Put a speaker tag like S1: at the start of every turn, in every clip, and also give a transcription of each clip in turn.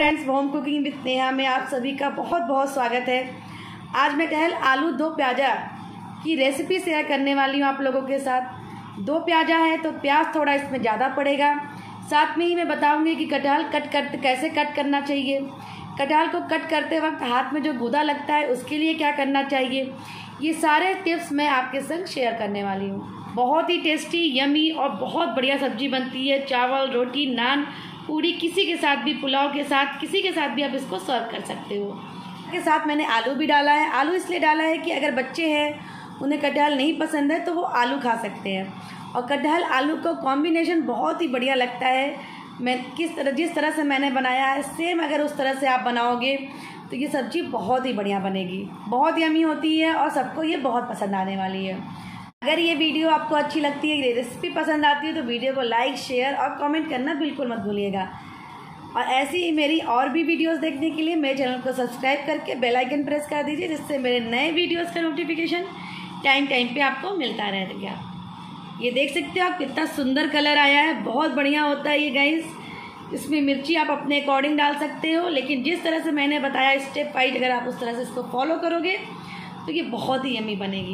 S1: Friends, home cooking with Neha में आप सभी का बहुत बहुत स्वागत है। आज मैं कटहल आलू दो प्याजा की रेसिपी शेयर करने वाली हूँ आप लोगों के साथ। दो प्याजा है तो प्याज थोड़ा इसमें ज़्यादा पड़ेगा। साथ में ही मैं बताऊँगी कि कटहल कैसे कट करना चाहिए, कटहल को कट करते वक्त हाथ में जो गूदा लगता है उसके लिए क्या करना चाहिए। ये सारे टिप्स मैं आपके संग शेयर करने वाली हूँ। बहुत ही टेस्टी, यमी और बहुत बढ़िया सब्जी बनती है। चावल, रोटी, नान, पूरी, किसी के साथ भी, पुलाव के साथ, किसी के साथ भी आप इसको सर्व कर सकते हो। के साथ मैंने आलू भी डाला है। आलू इसलिए डाला है कि अगर बच्चे हैं उन्हें कटहल नहीं पसंद है तो वो आलू खा सकते हैं। और कटहल आलू का कॉम्बिनेशन बहुत ही बढ़िया लगता है। जिस तरह से मैंने बनाया है सेम अगर उस तरह से आप बनाओगे तो ये सब्ज़ी बहुत ही बढ़िया बनेगी, बहुत यमी होती है और सबको ये बहुत पसंद आने वाली है। अगर ये वीडियो आपको अच्छी लगती है, ये रेसिपी पसंद आती है तो वीडियो को लाइक, शेयर और कमेंट करना बिल्कुल मत भूलिएगा। और ऐसी ही मेरी और भी वीडियोस देखने के लिए मेरे चैनल को सब्सक्राइब करके बेल आइकन प्रेस कर दीजिए, जिससे मेरे नए वीडियोस का नोटिफिकेशन टाइम पे आपको मिलता रहेगा। ये देख सकते हो आप कितना सुंदर कलर आया है, बहुत बढ़िया होता है ये गाइस। इसमें मिर्ची आप अपने अकॉर्डिंग डाल सकते हो, लेकिन जिस तरह से मैंने बताया स्टेप वाइज अगर आप उस तरह से इसको फॉलो करोगे तो ये बहुत ही यमी बनेगी।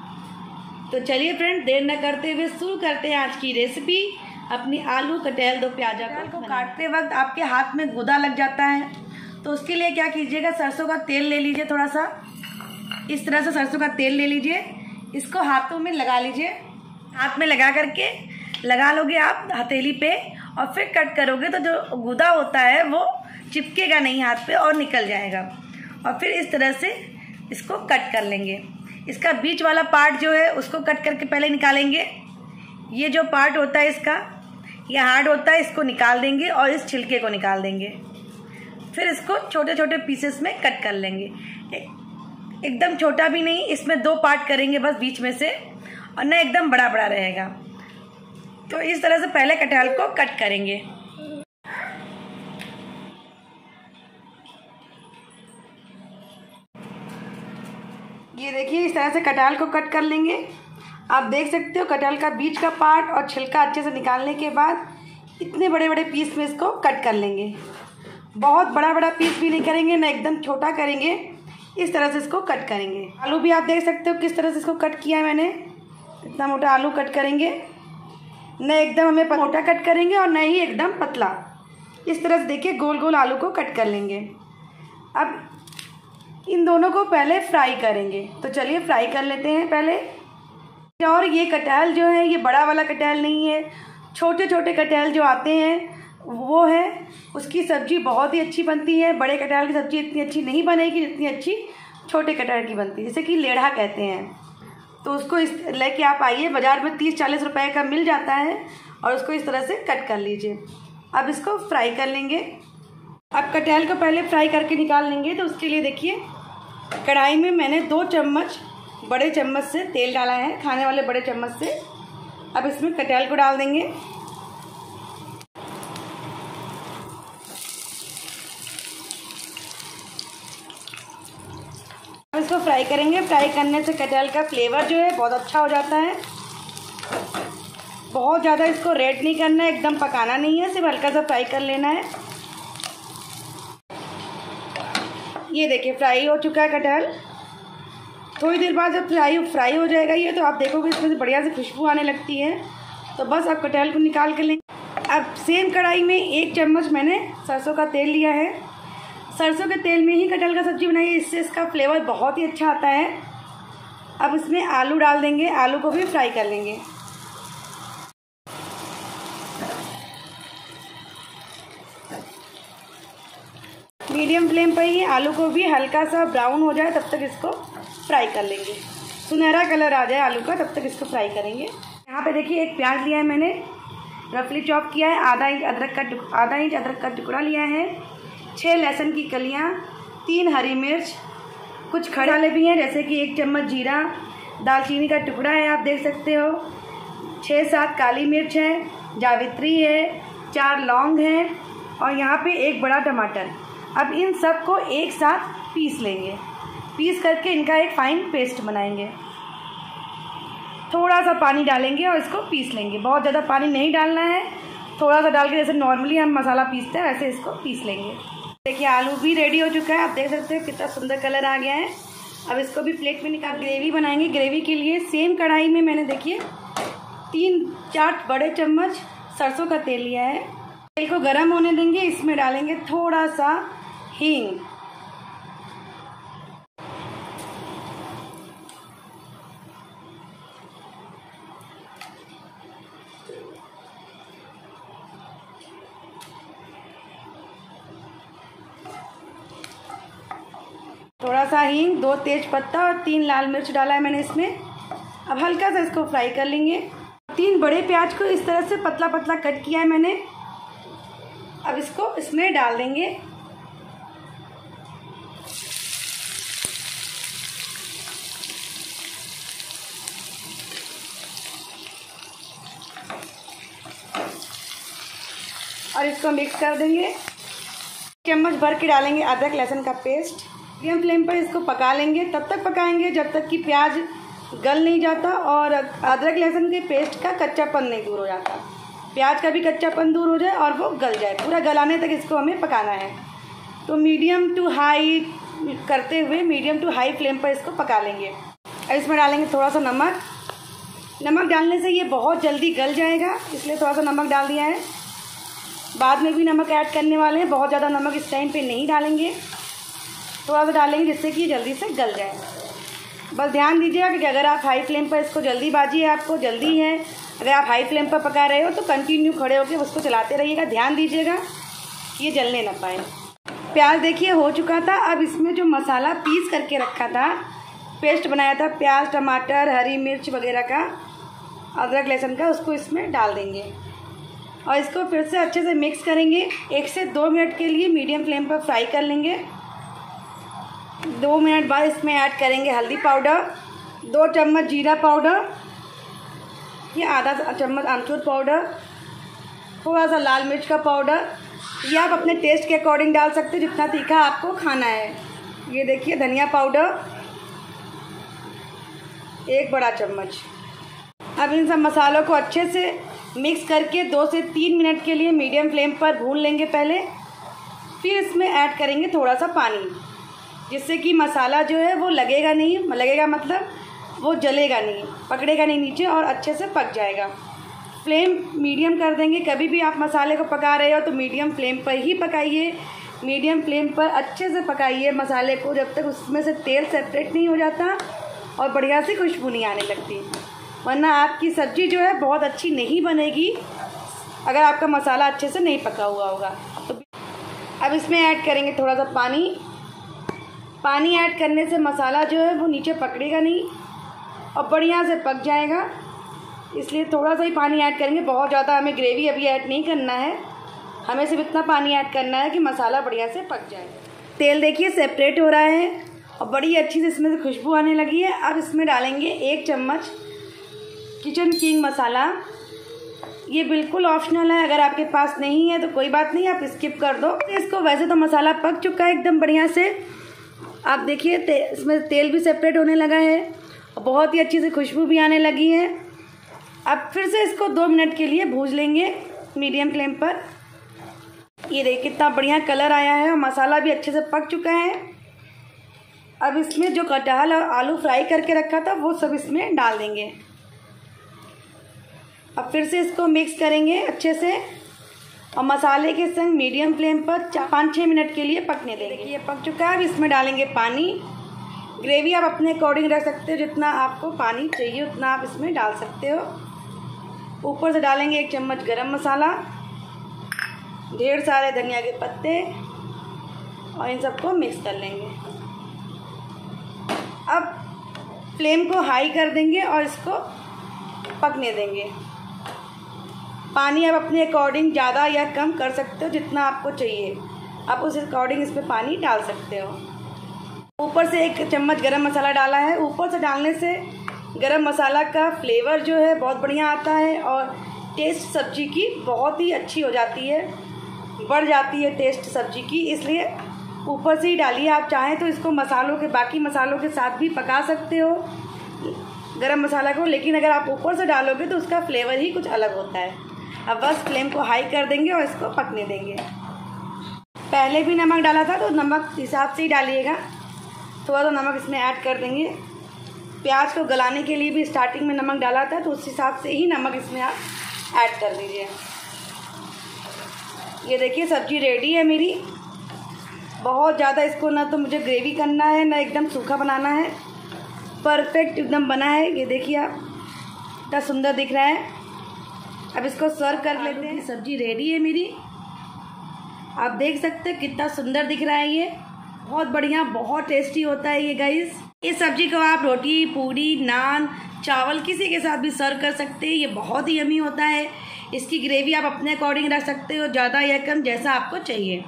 S1: तो चलिए फ्रेंड, देर न करते हुए शुरू करते हैं आज की रेसिपी, अपनी आलू कटहल दो प्याजा को काटते वक्त आपके हाथ में गूदा लग जाता है तो उसके लिए क्या कीजिएगा, सरसों का तेल ले लीजिए। थोड़ा सा इस तरह से सरसों का तेल ले लीजिए, इसको हाथों में लगा लीजिए। हाथ में लगा करके लगा लोगे आप हथेली पे और फिर कट करोगे तो जो गूदा होता है वो चिपकेगा नहीं हाथ पे और निकल जाएगा। और फिर इस तरह से इसको कट कर लेंगे। इसका बीच वाला पार्ट जो है उसको कट करके पहले निकालेंगे। ये जो पार्ट होता है इसका, ये हार्ड होता है, इसको निकाल देंगे और इस छिलके को निकाल देंगे। फिर इसको छोटे छोटे पीसेस में कट कर लेंगे। एकदम छोटा भी नहीं, इसमें दो पार्ट करेंगे बस बीच में से, और न एकदम बड़ा बड़ा रहेगा। तो इस तरह से पहले कटहल को कट करेंगे। ये देखिए इस तरह से कटहल को कट कर लेंगे। आप देख सकते हो कटहल का बीच का पार्ट और छिलका अच्छे से निकालने के बाद इतने बड़े बड़े पीस में इसको कट कर लेंगे। बहुत बड़ा बड़ा पीस भी नहीं करेंगे, ना एकदम छोटा करेंगे, इस तरह से इसको कट करेंगे। आलू भी आप देख सकते हो किस तरह से इसको कट किया है मैंने। इतना मोटा आलू कट करेंगे, न एकदम हमें मोटा कट करेंगे और न ही एकदम पतला। इस तरह से देखिए गोल गोल आलू को कट कर लेंगे। अब इन दोनों को पहले फ्राई करेंगे, तो चलिए फ्राई कर लेते हैं पहले। और ये कटहल जो है ये बड़ा वाला कटहल नहीं है, छोटे छोटे कटहल जो आते हैं वो है, उसकी सब्ज़ी बहुत ही अच्छी बनती है। बड़े कटहल की सब्ज़ी इतनी अच्छी नहीं बनेगी जितनी अच्छी छोटे कटहल की बनती है, जैसे कि लेढ़ा कहते हैं। तो उसको इस लेके आप आइए, बाज़ार में 30-40 रुपए का मिल जाता है, और उसको इस तरह से कट कर लीजिए। अब इसको फ्राई कर लेंगे। अब कटहल को पहले फ्राई करके निकाल लेंगे, तो उसके लिए देखिए कढ़ाई में मैंने 2 चम्मच बड़े चम्मच से तेल डाला है, खाने वाले बड़े चम्मच से। अब इसमें कटहल को डाल देंगे। अब इसको फ्राई करेंगे। फ्राई करने से कटहल का फ्लेवर जो है बहुत अच्छा हो जाता है। बहुत ज़्यादा इसको रेड नहीं करना है, एकदम पकाना नहीं है, सिर्फ हल्का सा फ्राई कर लेना है। ये देखिए फ्राई हो चुका है कटहल। थोड़ी देर बाद जब फ्राई हो जाएगा ये, तो आप देखोगे इसमें से बढ़िया से खुशबू आने लगती है। तो बस आप कटहल को निकाल कर लेंगे। अब सेम कढ़ाई में 1 चम्मच मैंने सरसों का तेल लिया है। सरसों के तेल में ही कटहल का सब्ज़ी बनाइए, इससे इसका फ्लेवर बहुत ही अच्छा आता है। अब इसमें आलू डाल देंगे, आलू को भी फ्राई कर लेंगे। मीडियम फ्लेम पर ही आलू को भी हल्का सा ब्राउन हो जाए तब तक इसको फ्राई कर लेंगे। सुनहरा कलर आ जाए आलू का तब तक इसको फ्राई करेंगे। यहाँ पे देखिए 1 प्याज लिया है मैंने, रफली चॉप किया है। आधा इंच अदरक का टुकड़ा लिया है। 6 लहसुन की कलियाँ, 3 हरी मिर्च, कुछ खड़े मसाले भी हैं जैसे कि 1 चम्मच जीरा, दालचीनी का टुकड़ा है आप देख सकते हो, 6-7 काली मिर्च है, जावित्री है, 4 लौंग हैं और यहाँ पे 1 बड़ा टमाटर। अब इन सब को एक साथ पीस लेंगे। पीस करके इनका एक फाइन पेस्ट बनाएंगे। थोड़ा सा पानी डालेंगे और इसको पीस लेंगे। बहुत ज़्यादा पानी नहीं डालना है, थोड़ा सा डाल के जैसे नॉर्मली हम मसाला पीसते हैं वैसे इसको पीस लेंगे। देखिए आलू भी रेडी हो चुका है। आप देख सकते हो कितना सुंदर कलर आ गया है। अब इसको भी प्लेट में निकाल ग्रेवी बनाएंगे। ग्रेवी के लिए सेम कढ़ाई में मैंने देखिए 3-4 बड़े चम्मच सरसों का तेल लिया है। तेल को गर्म होने देंगे। इसमें डालेंगे थोड़ा सा हींग, थोड़ा सा हींग, 2 तेज पत्ता और 3 लाल मिर्च डाला है मैंने इसमें। अब हल्का सा इसको फ्राई कर लेंगे। 3 बड़े प्याज को इस तरह से पतला पतला कट किया है मैंने। अब इसको इसमें डाल देंगे। और इसको मिक्स कर देंगे। चम्मच भर के डालेंगे अदरक लहसुन का पेस्ट। मीडियम फ्लेम पर इसको पका लेंगे। तब तक पकाएंगे जब तक कि प्याज गल नहीं जाता और अदरक लहसुन के पेस्ट का कच्चापन नहीं दूर हो जाता। प्याज का भी कच्चापन दूर हो जाए और वो गल जाए। पूरा गलाने तक इसको हमें पकाना है। तो मीडियम टू हाई करते हुए मीडियम टू हाई फ्लेम पर इसको पका लेंगे। अब इसमें डालेंगे थोड़ा सा नमक। नमक डालने से ये बहुत जल्दी गल जाएगा, इसलिए थोड़ा सा नमक डाल दिया है। बाद में भी नमक ऐड करने वाले हैं। बहुत ज़्यादा नमक इस टाइम पे नहीं डालेंगे, थोड़ा सा डालेंगे जिससे कि जल्दी से गल जाए। बस ध्यान दीजिएगा कि अगर आप हाई फ्लेम पर इसको जल्दीबाजी है, आपको जल्दी है, अगर आप हाई फ्लेम पर पका रहे हो तो कंटिन्यू खड़े होकर उसको चलाते रहिएगा। ध्यान दीजिएगा कि ये जलने ना पाए। प्याज देखिए हो चुका था। अब इसमें जो मसाला पीस करके रखा था, पेस्ट बनाया था प्याज टमाटर हरी मिर्च वगैरह का, अदरक लहसुन का, उसको इसमें डाल देंगे और इसको फिर से अच्छे से मिक्स करेंगे। 1 से 2 मिनट के लिए मीडियम फ्लेम पर फ्राई कर लेंगे। 2 मिनट बाद इसमें ऐड करेंगे हल्दी पाउडर, 2 चम्मच जीरा पाउडर, ये आधा चम्मच आमचूर पाउडर, थोड़ा सा लाल मिर्च का पाउडर। ये आप अपने टेस्ट के अकॉर्डिंग डाल सकते हो जितना तीखा आपको खाना है। ये देखिए धनिया पाउडर 1 बड़ा चम्मच। अब इन सब मसालों को अच्छे से मिक्स करके 2 से 3 मिनट के लिए मीडियम फ्लेम पर भून लेंगे पहले। फिर इसमें ऐड करेंगे थोड़ा सा पानी, जिससे कि मसाला जो है वो लगेगा नहीं, लगेगा मतलब वो जलेगा नहीं, पकड़ेगा नहीं नीचे और अच्छे से पक जाएगा। फ्लेम मीडियम कर देंगे। कभी भी आप मसाले को पका रहे हो तो मीडियम फ्लेम पर ही पकाइए। मीडियम फ्लेम पर अच्छे से पकाइए मसाले को जब तक उसमें से तेल सेपरेट नहीं हो जाता और बढ़िया सी खुशबू नहीं आने लगती, वरना आपकी सब्ज़ी जो है बहुत अच्छी नहीं बनेगी अगर आपका मसाला अच्छे से नहीं पका हुआ होगा। तो अब इसमें ऐड करेंगे थोड़ा सा पानी। पानी ऐड करने से मसाला जो है वो नीचे पकड़ेगा नहीं और बढ़िया से पक जाएगा, इसलिए थोड़ा सा ही पानी ऐड करेंगे। बहुत ज़्यादा हमें ग्रेवी अभी ऐड नहीं करना है, हमें सिर्फ इतना पानी ऐड करना है कि मसाला बढ़िया से पक जाए। तेल देखिए सेपरेट हो रहा है और बड़ी अच्छी से इसमें से खुशबू आने लगी है। अब इसमें डालेंगे 1 चम्मच किचन किंग मसाला। ये बिल्कुल ऑप्शनल है, अगर आपके पास नहीं है तो कोई बात नहीं, आप स्किप कर दो इसको। वैसे तो मसाला पक चुका है एकदम बढ़िया से। आप देखिए इसमें तेल भी सेपरेट होने लगा है और बहुत ही अच्छी से खुशबू भी आने लगी है। अब फिर से इसको 2 मिनट के लिए भून लेंगे मीडियम फ्लेम पर। ये देखिए कितना बढ़िया कलर आया है और मसाला भी अच्छे से पक चुका है। अब इसमें जो कटहल और आलू फ्राई करके रखा था वो सब इसमें डाल देंगे। अब फिर से इसको मिक्स करेंगे अच्छे से और मसाले के संग मीडियम फ्लेम पर 5-6 मिनट के लिए पकने देंगे। ये पक चुका है। अब इसमें डालेंगे पानी। ग्रेवी आप अपने अकॉर्डिंग रख सकते हो, जितना आपको पानी चाहिए उतना आप इसमें डाल सकते हो। ऊपर से डालेंगे 1 चम्मच गरम मसाला, ढेर सारे धनिया के पत्ते और इन सबको मिक्स कर लेंगे। अब फ्लेम को हाई कर देंगे और इसको पकने देंगे। पानी आप अपने अकॉर्डिंग ज़्यादा या कम कर सकते हो, जितना आपको चाहिए आप उस अकॉर्डिंग इसमें पानी डाल सकते हो। ऊपर से 1 चम्मच गरम मसाला डाला है। ऊपर से डालने से गरम मसाला का फ्लेवर जो है बहुत बढ़िया आता है और टेस्ट सब्जी की बहुत ही अच्छी हो जाती है, बढ़ जाती है टेस्ट सब्जी की, इसलिए ऊपर से ही डालिए। आप चाहें तो इसको मसालों के बाकी मसालों के साथ भी पका सकते हो गरम मसाला को, लेकिन अगर आप ऊपर से डालोगे तो उसका फ्लेवर ही कुछ अलग होता है। अब बस फ्लेम को हाई कर देंगे और इसको पकने देंगे। पहले भी नमक डाला था तो नमक हिसाब से ही डालिएगा, थोड़ा तो नमक इसमें ऐड कर देंगे। प्याज को गलाने के लिए भी स्टार्टिंग में नमक डाला था तो उस हिसाब से ही नमक इसमें आप ऐड कर दीजिए। ये देखिए सब्ज़ी रेडी है मेरी। बहुत ज़्यादा इसको ना तो मुझे ग्रेवी करना है ना एकदम सूखा बनाना है, परफेक्ट एकदम बना है। ये देखिए आप, कितना सुंदर दिख रहा है। अब इसको सर्व कर लेते हैं। सब्ज़ी रेडी है मेरी, आप देख सकते हैं कितना सुंदर दिख रहा है। ये बहुत बढ़िया, बहुत टेस्टी होता है ये गाइस। इस सब्ज़ी को आप रोटी, पूरी, नान, चावल किसी के साथ भी सर्व कर सकते हैं। ये बहुत ही यमी होता है। इसकी ग्रेवी आप अपने अकॉर्डिंग रख सकते हो, ज़्यादा या कम, जैसा आपको चाहिए।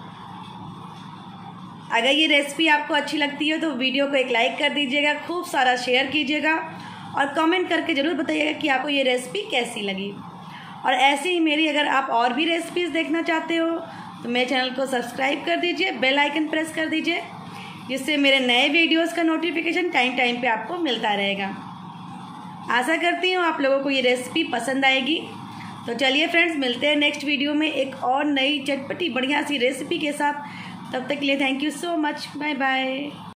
S1: अगर ये रेसिपी आपको अच्छी लगती है तो वीडियो को एक लाइक कर दीजिएगा, खूब सारा शेयर कीजिएगा और कमेंट करके ज़रूर बताइएगा कि आपको ये रेसिपी कैसी लगी। और ऐसे ही मेरी अगर आप और भी रेसिपीज़ देखना चाहते हो तो मेरे चैनल को सब्सक्राइब कर दीजिए, बेल आइकन प्रेस कर दीजिए, जिससे मेरे नए वीडियोस का नोटिफिकेशन टाइम टाइम पे आपको मिलता रहेगा। आशा करती हूँ आप लोगों को ये रेसिपी पसंद आएगी। तो चलिए फ्रेंड्स, मिलते हैं नेक्स्ट वीडियो में एक और नई चटपटी बढ़िया सी रेसिपी के साथ। तब तक के लिए thank you so much, bye bye.